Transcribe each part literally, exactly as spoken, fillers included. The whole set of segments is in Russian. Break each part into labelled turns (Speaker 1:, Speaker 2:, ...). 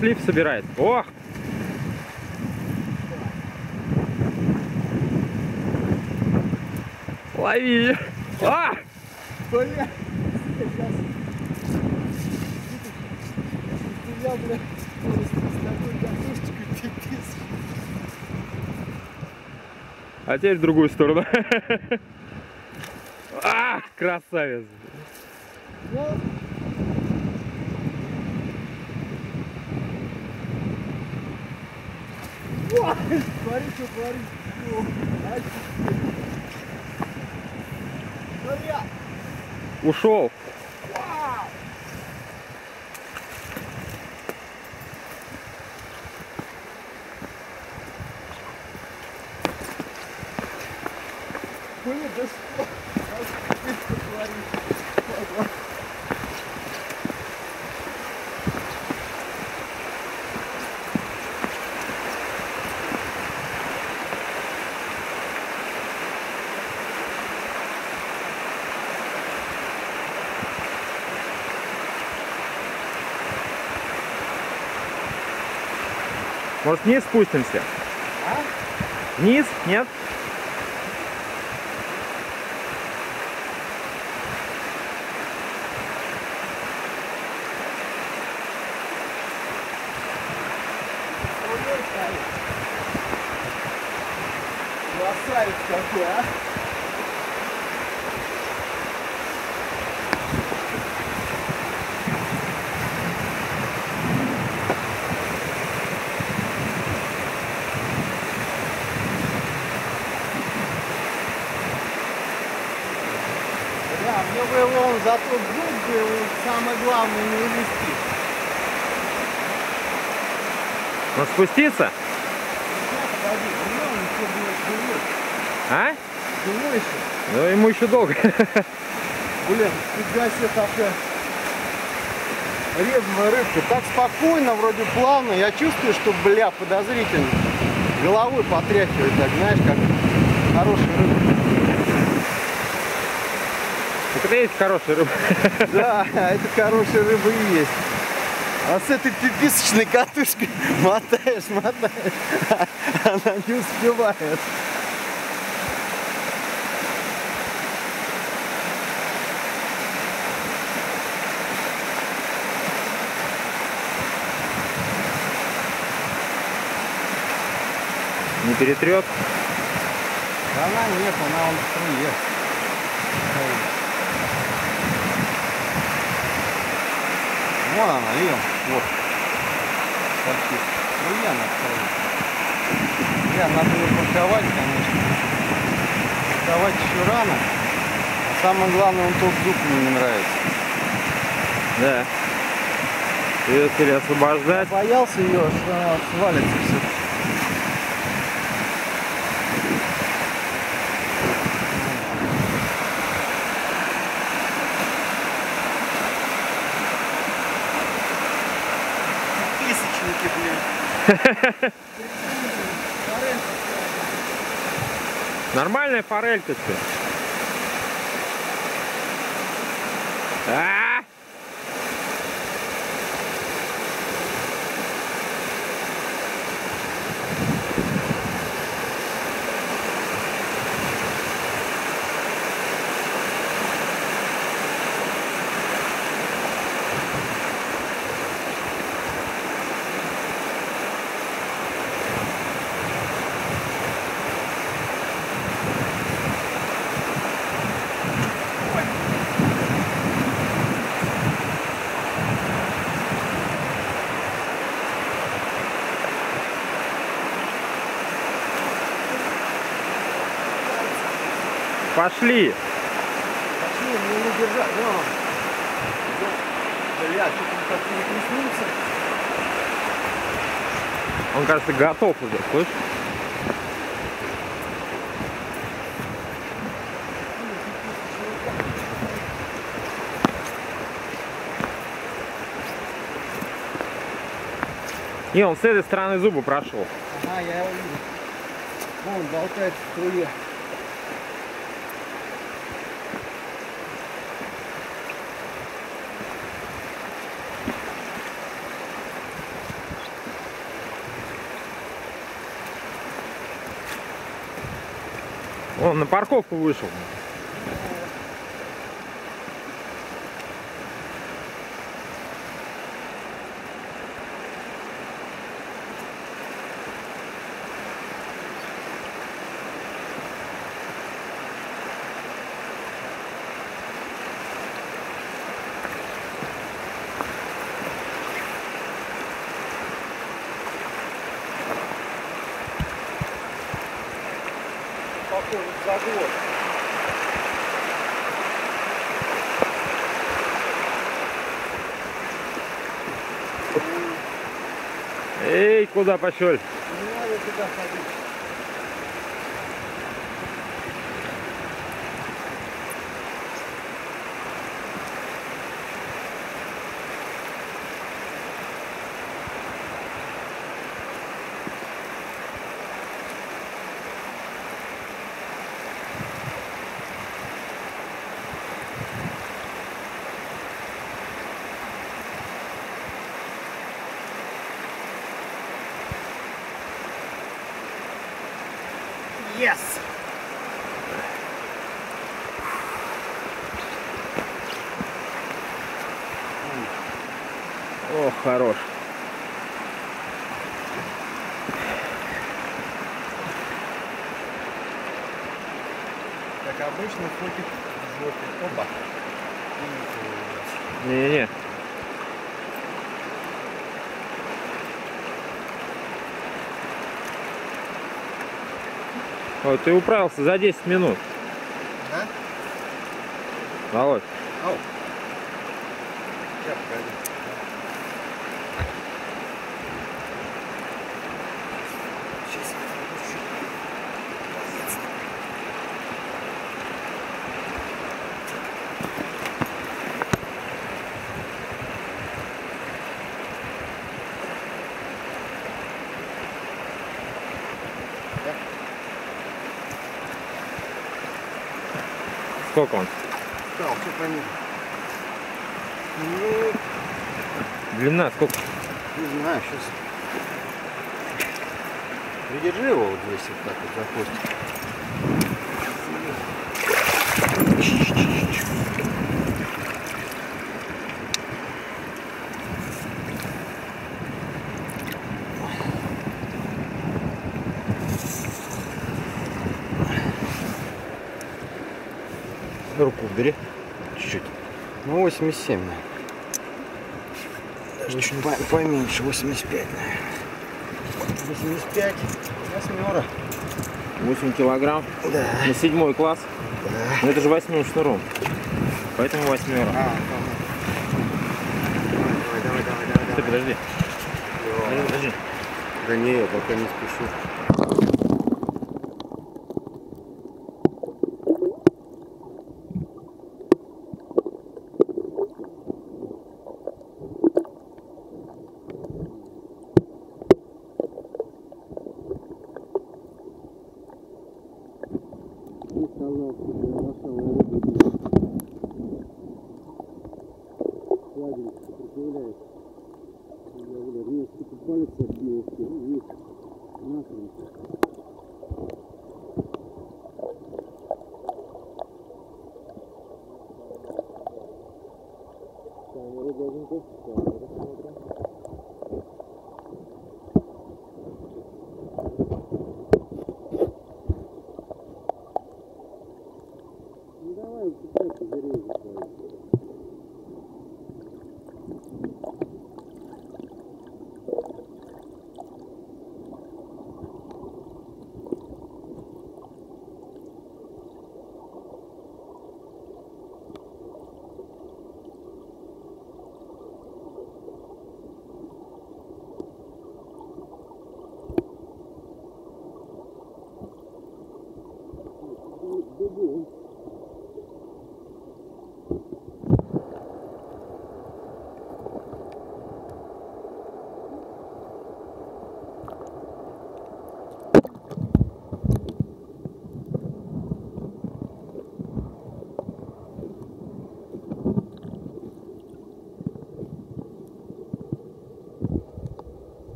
Speaker 1: слив собирает. Ох! Лови! А!
Speaker 2: Бля! Сейчас. Я, бля, с такой картошечкой пипец.
Speaker 1: А теперь в другую сторону. А, красавец!
Speaker 2: Смотри, что творит.
Speaker 1: Ушел.
Speaker 2: Блин, да что? Что творит?
Speaker 1: Может, вниз спустимся?
Speaker 2: А?
Speaker 1: Вниз? Нет?
Speaker 2: Красавец какой, а? Да, мне бы его он за тот зуб был, самое главное не увести.
Speaker 1: Но спуститься? А? Ну, ему еще долго.
Speaker 2: Блин, фига себе такая резвая рыбка. Так спокойно, вроде плавно. Я чувствую, что, бля, подозрительно. Головой потряхивает, так, знаешь, как хорошая рыба.
Speaker 1: Так это есть хорошая рыба.
Speaker 2: Да, это хорошая рыба и есть. А с этой пиписочной катушкой мотаешь, мотаешь, она не успевает.
Speaker 1: Не перетрет?
Speaker 2: Она нет, она он в струе. Вон она, видел? Вот. Торчит. Струя она стоит. Бля, надо ее паковать, конечно. Паковать еще рано. А самое главное, он тот зуб мне не нравится.
Speaker 1: Да. Ее теперь освобождать.
Speaker 2: Я боялся ее, что она свалится все.
Speaker 1: Нормальная форелька ты. А! Пошли.
Speaker 2: Пошли, мне не держать. Вон. Бля, что-то он так переклеснулся.
Speaker 1: Он, кажется, готов уже, слышишь? Не, он с этой стороны зуба прошел.
Speaker 2: Ага, я его вижу. Вон, болтается в струе.
Speaker 1: Он на парковку вышел.
Speaker 2: Загон.
Speaker 1: Эй, куда пошел?
Speaker 2: Не надо туда ходить. Yes!
Speaker 1: О, хорош.
Speaker 2: Как обычно, фотик в жопе. Опа.
Speaker 1: Не-не-не. О, ты управился за десять минут.
Speaker 2: Да?
Speaker 1: Володь.
Speaker 2: Ау. Сейчас, погоди. Сейчас я включу.
Speaker 1: Сколько он?
Speaker 2: Стал, все пониже. Ну,
Speaker 1: Длина сколько?
Speaker 2: не знаю, сейчас. Придержи его вот здесь вот так вот за хвостик.
Speaker 1: Руку убери.
Speaker 2: Чуть-чуть. Ну, восемьдесят семь, наверное. Даже чуть по поменьше, восемьдесят пять, наверное. восемьдесят пять. Восьмера.
Speaker 1: восемь килограмм.
Speaker 2: Да.
Speaker 1: На седьмой класс.
Speaker 2: Да.
Speaker 1: Но это же восьмым шнуром. Поэтому восьмера.
Speaker 2: А, давай, давай, давай, давай.
Speaker 1: Ты подожди. Подожди, подожди.
Speaker 2: Да не, я пока не спешу.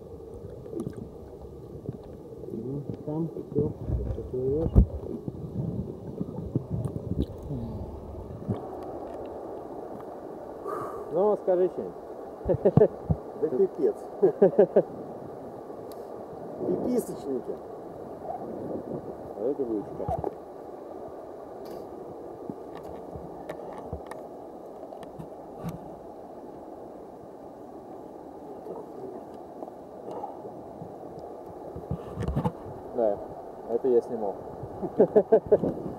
Speaker 3: Там все, что плывешь.
Speaker 1: Ну, скажи что-нибудь.
Speaker 3: Да пипец. Пиписочники.
Speaker 1: А это вычка. Да, это я снимал.